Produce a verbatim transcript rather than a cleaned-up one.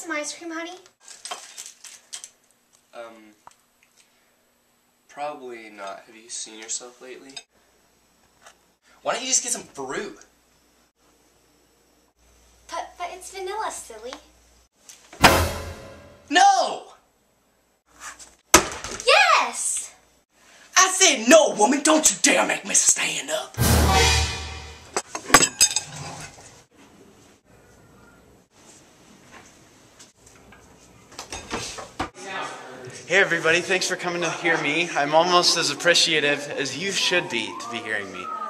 some ice cream, honey? Um, probably not. Have you seen yourself lately? Why don't you just get some fruit? But, but it's vanilla, silly. No! Yes! I said no, woman! Don't you dare make me stand up! Hey everybody, thanks for coming to hear me. I'm almost as appreciative as you should be to be hearing me.